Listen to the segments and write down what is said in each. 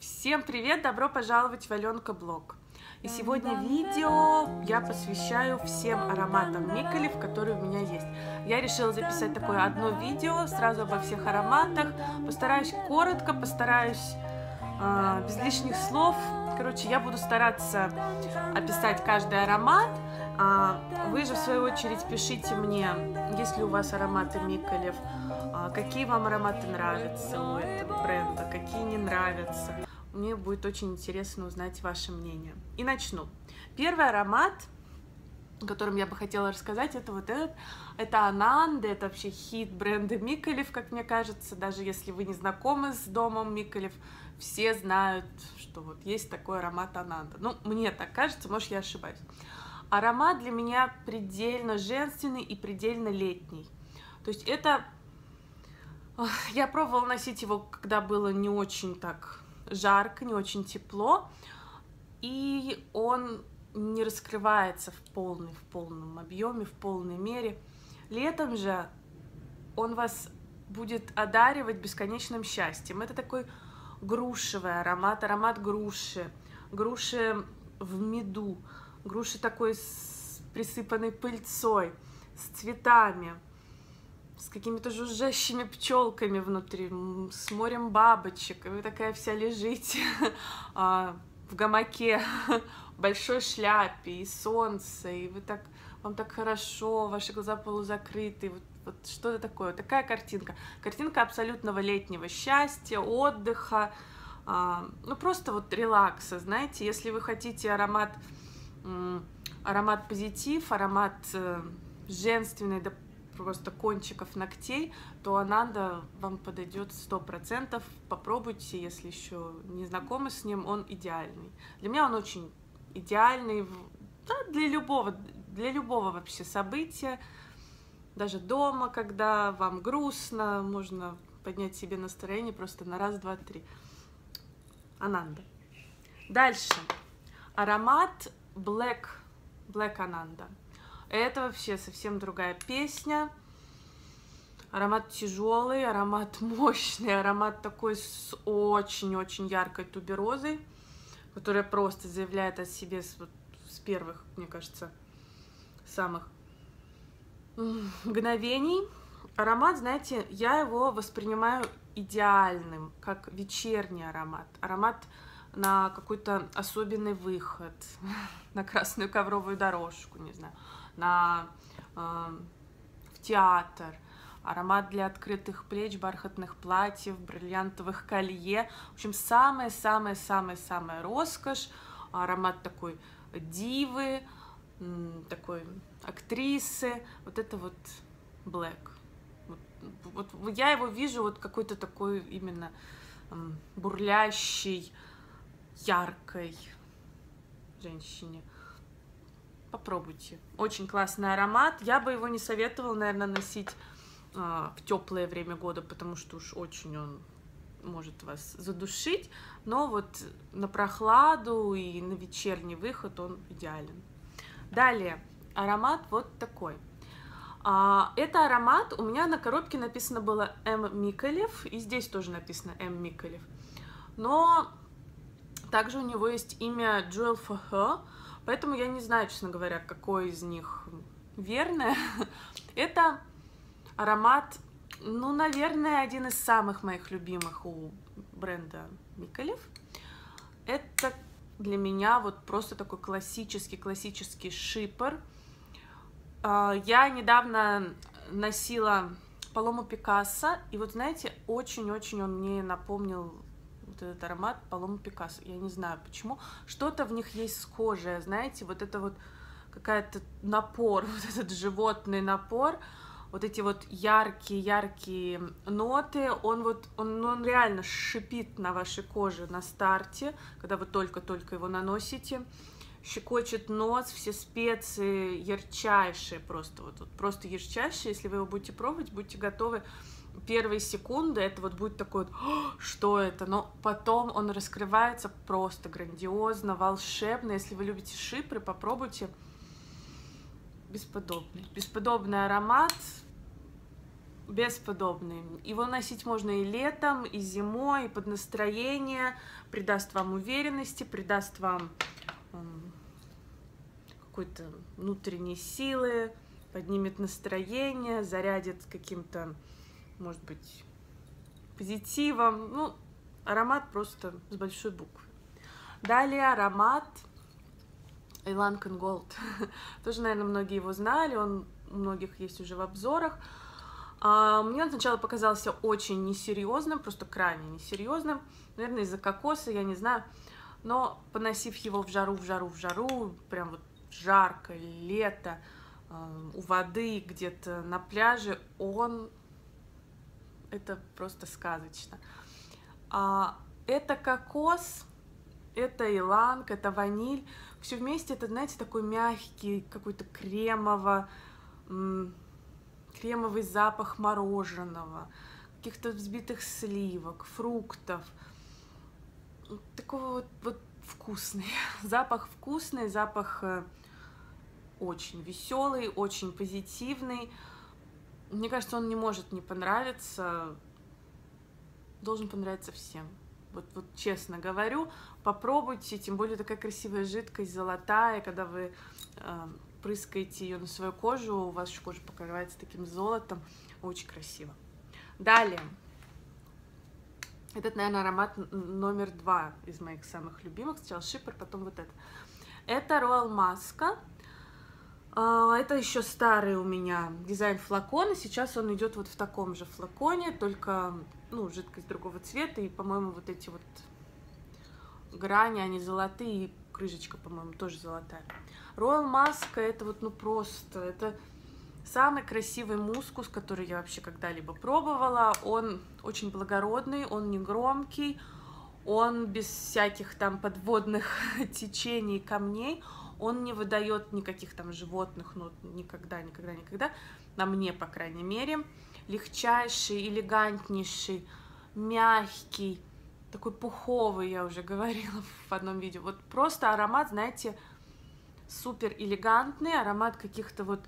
Всем привет! Добро пожаловать в Аленка Блог. И сегодня видео я посвящаю всем ароматам Микалев, которые у меня есть. Я решила записать такое одно видео сразу обо всех ароматах. Постараюсь коротко, постараюсь без лишних слов. Короче, я буду стараться описать каждый аромат. Вы же, в свою очередь, пишите мне, есть ли у вас ароматы Микалев, какие вам ароматы нравятся у этого бренда, какие не нравятся. Мне будет очень интересно узнать ваше мнение. И начну. Первый аромат, о котором я бы хотела рассказать, это вот этот. Это Ананда, это вообще хит бренда Микалев, как мне кажется. Даже если вы не знакомы с домом Микалев, все знают, что вот есть такой аромат Ананда. Ну, мне так кажется, может, я ошибаюсь. Аромат для меня предельно женственный и предельно летний. То есть это... Я пробовала носить его, когда было не очень так жарко, не очень тепло, и он не раскрывается в полном объеме, в полной мере. Летом же он вас будет одаривать бесконечным счастьем. Это такой грушевый аромат, аромат груши, груши в меду, груши такой с присыпанной пыльцой, с цветами, с какими-то жужжащими пчелками внутри, с морем бабочек, и вы такая вся лежите в гамаке, в большой шляпе, и солнце, и вам так хорошо, ваши глаза полузакрыты, вот что-то такое, такая картинка. Картинка абсолютного летнего счастья, отдыха, ну просто вот релакса, знаете, если вы хотите аромат позитив, аромат женственный, да, просто кончиков ногтей, то Ананда вам подойдет 100%. Попробуйте, если еще не знакомы с ним, он идеальный. Для меня он очень идеальный, да, для любого вообще события. Даже дома, когда вам грустно, можно поднять себе настроение просто на раз, два, три. Ананда. Дальше. Аромат Black Ananda. Это вообще совсем другая песня. Аромат тяжелый, аромат мощный, аромат такой с очень-очень яркой туберозой, которая просто заявляет о себе с первых, мне кажется, самых мгновений. Аромат, знаете, я его воспринимаю идеальным, как вечерний аромат. Аромат на какой-то особенный выход, на красную ковровую дорожку, не знаю, в театр, аромат для открытых плеч, бархатных платьев, бриллиантовых колье. В общем, самая-самая-самая роскошь, аромат такой дивы, такой актрисы, вот это вот Black. Вот я его вижу вот какой-то такой именно бурлящей, яркой женщине. Попробуйте. Очень классный аромат. Я бы его не советовала, наверное, носить в теплое время года, потому что уж очень он может вас задушить. Но вот на прохладу и на вечерний выход он идеален. Далее, аромат вот такой. Это аромат, у меня на коробке написано было М. Микалев, и здесь тоже написано М. Микалев. Но также у него есть имя Jewel for Her, поэтому я не знаю, честно говоря, какой из них верное. Это аромат, ну, наверное, один из самых моих любимых у бренда Микалев. Это для меня вот просто такой классический шипр. Я недавно носила Палому Пикассо, и вот, знаете, очень-очень он мне напомнил вот этот аромат Палому Пикассо. Я не знаю почему. Что-то в них есть схожее, знаете, вот это вот какая-то напор, вот этот животный напор, вот эти вот яркие ноты, он реально шипит на вашей коже на старте, когда вы только-только его наносите. Щекочет нос, все специи ярчайшие, просто ярчайшие. Если вы его будете пробовать, будьте готовы. Первые секунды это вот будет такой вот, что это, но потом он раскрывается просто грандиозно, волшебно. Если вы любите шипры, попробуйте. Бесподобный аромат. бесподобный. Его носить можно и летом, и зимой, и под настроение, придаст вам уверенности, придаст вам какой-то внутренней силы, поднимет настроение, зарядит каким-то, может быть, позитивом. Ну, аромат просто с большой буквы. Далее аромат Ylang & Gold. Тоже, наверное, многие его знали, он у многих есть уже в обзорах. Мне он сначала показался очень несерьезным, просто крайне несерьезным. Наверное, из-за кокоса, я не знаю. Но поносив его в жару, прям вот жарко, лето, у воды, где-то на пляже, это просто сказочно. Это кокос, это иланг, это ваниль. Все вместе это, знаете, такой мягкий, какой-то кремовый запах мороженого, каких-то взбитых сливок, фруктов. Такого вот вкусный. Запах вкусный, запах очень веселый, очень позитивный. Мне кажется, он не может не понравиться. Должен понравиться всем. Вот честно говорю, попробуйте, тем более такая красивая жидкость, золотая, когда вы прыскаете ее на свою кожу, у вас кожа покрывается таким золотом, очень красиво. Далее, этот, наверное, аромат номер 2 из моих самых любимых, сначала Шипр, потом вот это. Это Royal Masca. Это еще старый у меня дизайн флакона, сейчас он идет вот в таком же флаконе, только, ну, жидкость другого цвета, и, по-моему, вот эти вот грани, они золотые, и крышечка, по-моему, тоже золотая. Royal Masca это вот, ну, просто, это самый красивый мускус, который я вообще когда-либо пробовала. Он очень благородный, он не громкий, он без всяких там подводных течений, камней. Он не выдает никаких там животных нот, никогда, на мне, по крайней мере. Легчайший, элегантнейший, мягкий, такой пуховый, я уже говорила в одном видео. Вот просто аромат, знаете, супер элегантный, аромат каких-то вот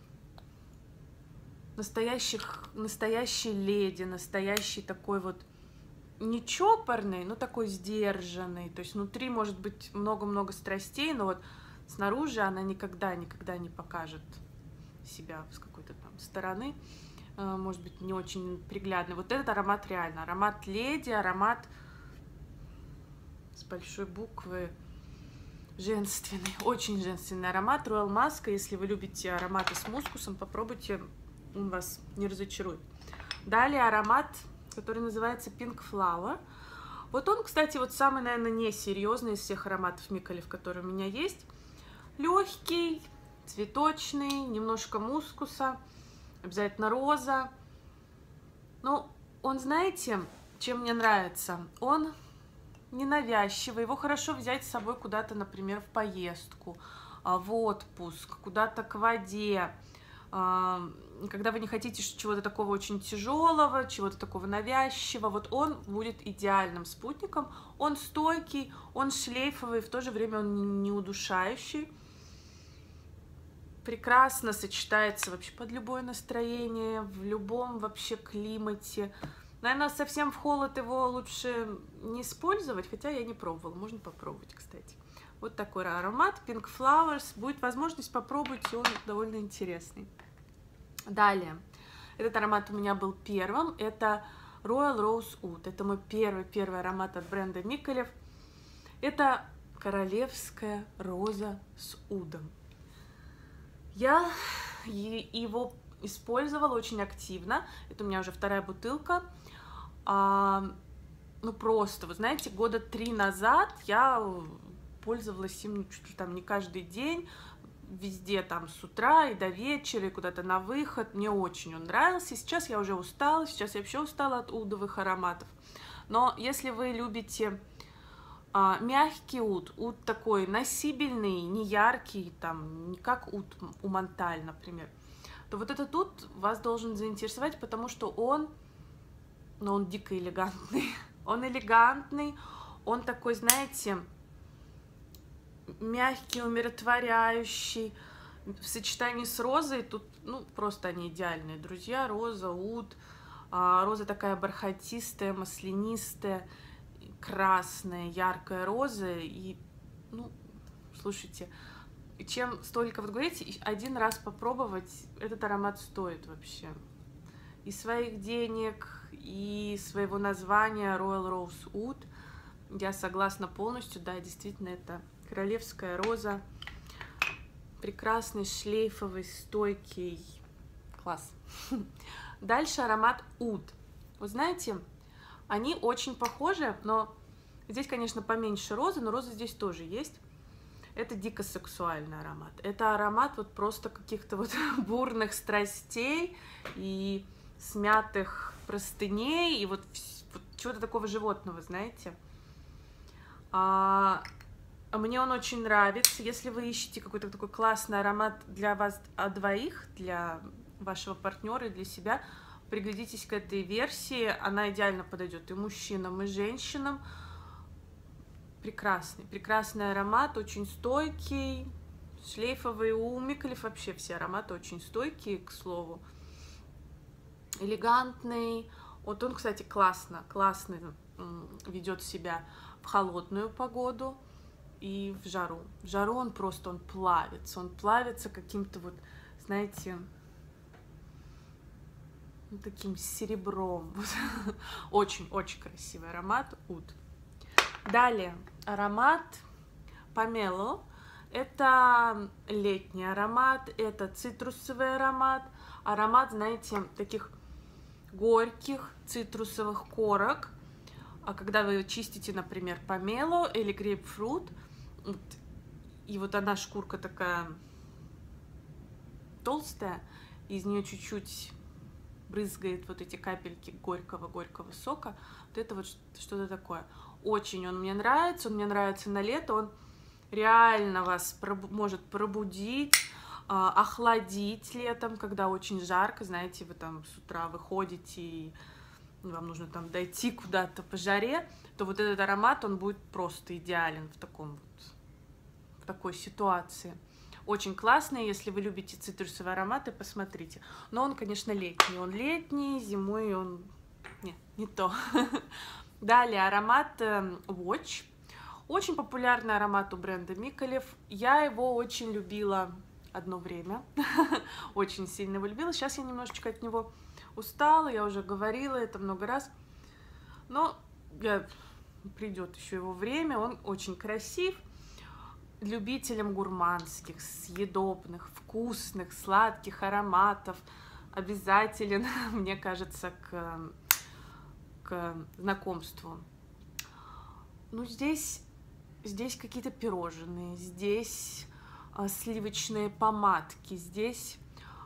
настоящей леди, настоящий такой вот не чопорный, но такой сдержанный. То есть внутри может быть много-много страстей, но вот снаружи она никогда не покажет себя с какой-то там стороны, может быть, не очень приглядный. Вот этот аромат реально, аромат леди, аромат с большой буквы, женственный, очень женственный аромат. Royal Masca, если вы любите ароматы с мускусом, попробуйте, он вас не разочарует. Далее аромат, который называется Pink Flower. Вот он, кстати, вот самый, наверное, несерьезный из всех ароматов Микалев, которые у меня есть. Легкий, цветочный, немножко мускуса, обязательно роза. Ну, он, знаете, чем мне нравится? Он ненавязчивый, его хорошо взять с собой куда-то, например, в поездку, в отпуск, куда-то к воде, когда вы не хотите чего-то такого очень тяжелого, чего-то такого навязчивого. Вот он будет идеальным спутником. Он стойкий, он шлейфовый, в то же время он не удушающий. Прекрасно сочетается вообще под любое настроение, в любом вообще климате. Наверное, совсем в холод его лучше не использовать, хотя я не пробовала, можно попробовать, кстати. Вот такой аромат, Pink Flowers. Будет возможность, попробуйте, он довольно интересный. Далее, этот аромат у меня был первым, это Royal Rose Oud. Это мой первый аромат от бренда Микалев. Это королевская роза с удом. Я его использовала очень активно. Это у меня уже вторая бутылка. Ну просто, вы знаете, года 3 назад я пользовалась им чуть ли там не каждый день, везде там с утра и до вечера, и куда-то на выход. Мне очень он нравился. Сейчас я уже устала, сейчас я вообще устала от удовых ароматов. Но если вы любите мягкий уд такой носибельный, не яркий, там, не как уд у Монталь, например, то вот этот уд вас должен заинтересовать, потому что он дико элегантный. Он элегантный, он такой, знаете, мягкий, умиротворяющий, В сочетании с розой тут, ну, просто они идеальные друзья. Роза, уд. Роза такая бархатистая, маслянистая, красная, яркая роза. И, ну, слушайте, чем столько вот говорить, один раз попробовать, этот аромат стоит вообще. И своих денег, и своего названия Royal Rose Oud. Я согласна полностью, да, действительно, это королевская роза. Прекрасный, шлейфовый, стойкий. Класс. Дальше аромат Oud. Вы знаете, они очень похожи, но здесь, конечно, поменьше розы, но розы здесь тоже есть. Это дико сексуальный аромат. Это аромат вот просто каких-то вот бурных страстей и смятых простыней, и вот чего-то такого животного, знаете. Мне он очень нравится. Если вы ищете какой-то такой классный аромат для вас двоих, для вашего партнера и для себя, приглядитесь к этой версии. Она идеально подойдет и мужчинам, и женщинам. Прекрасный, прекрасный аромат, очень стойкий, шлейфовый. У Микалев вообще все ароматы очень стойкие, к слову. Элегантный. Вот он, кстати, классно ведет себя в холодную погоду и в жару. В жару он просто, он плавится каким-то вот, знаете, таким серебром. Очень-очень красивый аромат Oud. Далее аромат Pomelo. Это летний аромат, это цитрусовый аромат. Аромат, знаете, таких горьких цитрусовых корок. А когда вы чистите, например, помело или грейпфрут, и вот она, шкурка такая толстая, из нее чуть-чуть брызгает вот эти капельки горького сока, вот это вот что-то такое. Очень он мне нравится на лето, он реально вас может пробудить, охладить летом, когда очень жарко, знаете, вы там с утра выходите и вам нужно там дойти куда-то по жаре, то вот этот аромат, он будет просто идеален в такой ситуации. Очень классный, если вы любите цитрусовые ароматы, посмотрите. Но он, конечно, летний, зимой он не то. Далее аромат Watch. Очень популярный аромат у бренда Микалев. Я его очень любила одно время, очень сильно его любила. Сейчас я немножечко от него устала, я уже говорила это много раз, но придет еще его время. Он очень красив, любителям гурманских, съедобных, вкусных, сладких ароматов обязателен, мне кажется, к знакомству. Ну, здесь какие-то пирожные, здесь сливочные помадки, здесь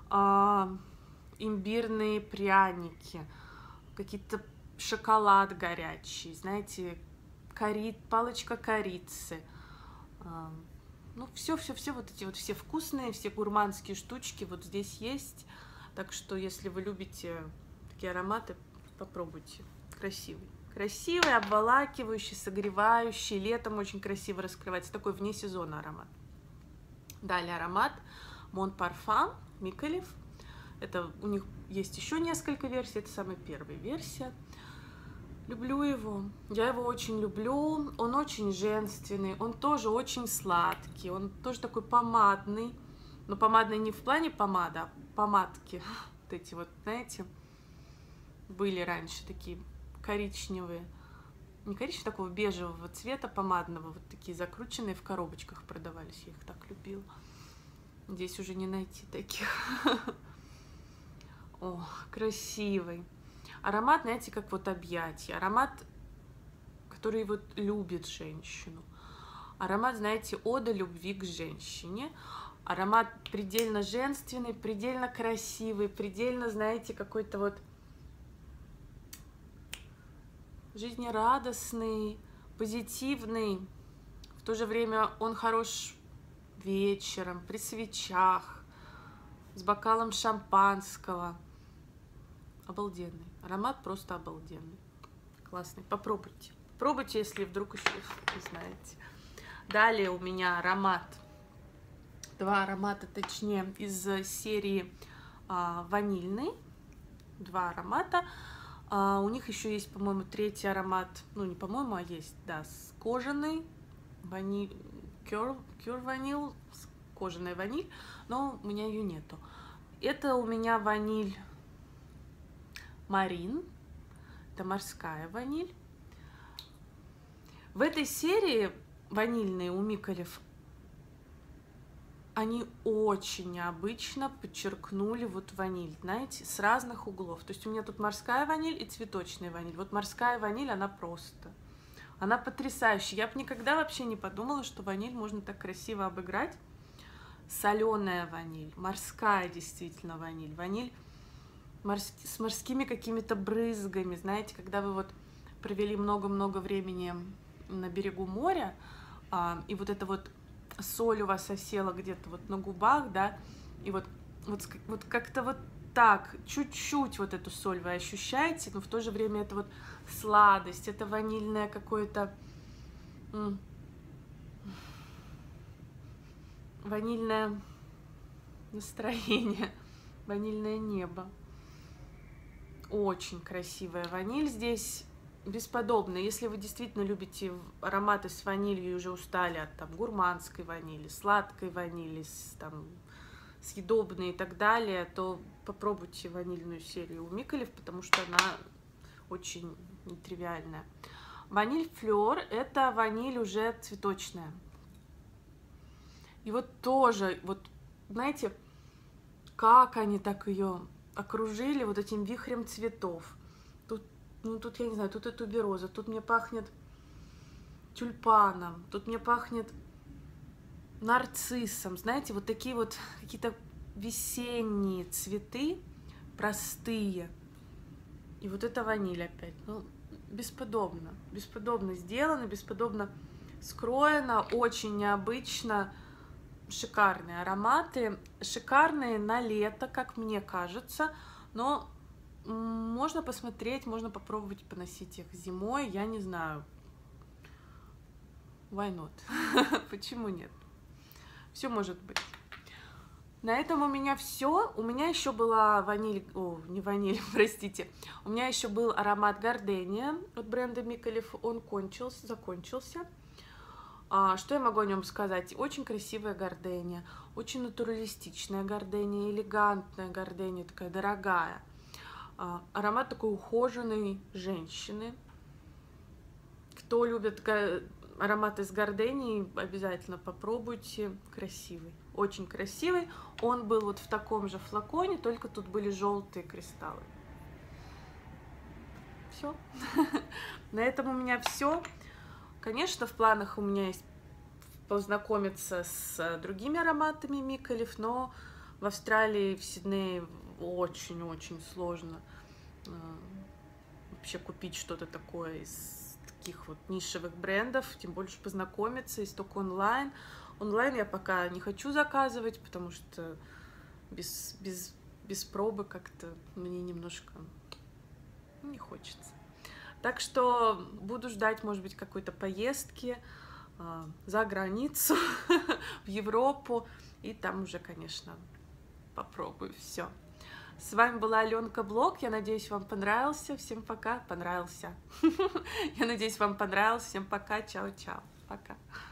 имбирные пряники, какие-то шоколад горячий, знаете, палочка корицы. Ну, все вот эти вот все вкусные, все гурманские штучки вот здесь есть. Так что, если вы любите такие ароматы, попробуйте. Красивый, обволакивающий, согревающий. Летом очень красиво раскрывается. Такой вне сезона аромат. Далее аромат Mon Parfum Микалев. Это у них есть еще несколько версий. Это самая первая версия. Люблю его. Я его очень люблю. Он очень женственный. Он тоже очень сладкий. Он тоже такой помадный. Но помадный не в плане помада, а помадки. Вот эти вот, знаете, были раньше такие коричневые. Не коричневого, такого бежевого цвета, помадного. Вот такие закрученные в коробочках продавались. Я их так любила. Здесь уже не найти таких. О, красивый. Аромат, знаете, как вот объятие. Аромат, который вот любит женщину. Аромат, знаете, ода любви к женщине. Аромат предельно женственный, предельно красивый, предельно, знаете, какой-то вот жизнерадостный, позитивный. В то же время он хорош вечером, при свечах, с бокалом шампанского. Обалденный. Аромат просто обалденный. Классный. Попробуйте. Пробуйте, если вдруг еще не знаете. Далее у меня аромат два аромата, точнее, из серии ванильный. Два аромата. У них еще есть, по-моему, третий аромат, ну не по-моему, а есть, да, с кожаной ваниль, Cure Vanille, кожаная ваниль, но у меня ее нету. Это у меня ваниль Марин, это морская ваниль. В этой серии ванильные у Микалев, они очень необычно подчеркнули вот ваниль, знаете, с разных углов. То есть у меня тут морская ваниль и цветочная ваниль. Вот морская ваниль, она просто, она потрясающая. Я бы никогда вообще не подумала, что ваниль можно так красиво обыграть. Соленая ваниль, морская действительно ваниль, ваниль с морскими какими-то брызгами, знаете, когда вы вот провели много-много времени на берегу моря, и вот эта вот соль у вас осела где-то вот на губах, да, и вот как-то вот так, чуть-чуть вот эту соль вы ощущаете, но в то же время это вот сладость, это ванильное какое-то ванильное настроение, ванильное небо. Очень красивая ваниль здесь, бесподобно. Если вы действительно любите ароматы с ванилью и уже устали от там гурманской ванили, сладкой ванили, там, съедобной и так далее, то попробуйте ванильную серию у Микалев, потому что она очень нетривиальная. Ваниль Флёр — это ваниль уже цветочная. И вот тоже, вот знаете, как они так ее окружили вот этим вихрем цветов. Тут, ну, тут я не знаю, тут и тубероза, тут мне пахнет тюльпаном, тут мне пахнет нарциссом. Знаете, вот такие вот какие-то весенние цветы, простые. И вот это ваниль опять. Ну, бесподобно. Бесподобно сделано, бесподобно скроено, очень необычно. Шикарные ароматы, шикарные на лето, как мне кажется, но можно посмотреть, можно попробовать поносить их зимой, я не знаю, why not? Почему нет? Все может быть. На этом у меня все. У меня еще была ваниль, не ваниль, простите, у меня еще был аромат Гардения от бренда Микалев, он закончился. Что я могу о нем сказать? Очень красивая гардения, очень натуралистичная гардения, элегантная гардения, такая дорогая. Аромат такой ухоженной женщины. Кто любит ароматы с гарденией, обязательно попробуйте. Красивый, очень красивый. Он был вот в таком же флаконе, только тут были желтые кристаллы. Все. На этом у меня все. Конечно, в планах у меня есть познакомиться с другими ароматами Микалев, но в Австралии, в Сиднее очень-очень сложно вообще купить что-то такое из таких вот нишевых брендов, тем больше познакомиться, есть только онлайн. Онлайн я пока не хочу заказывать, потому что без пробы как-то мне немножко не хочется. Так что буду ждать, может быть, какой-то поездки за границу, в Европу, и там уже, конечно, попробую все. С вами была Аленка Блог, я надеюсь, вам понравился, всем пока, понравился. Я надеюсь, вам понравился, всем пока, чао-чао, пока.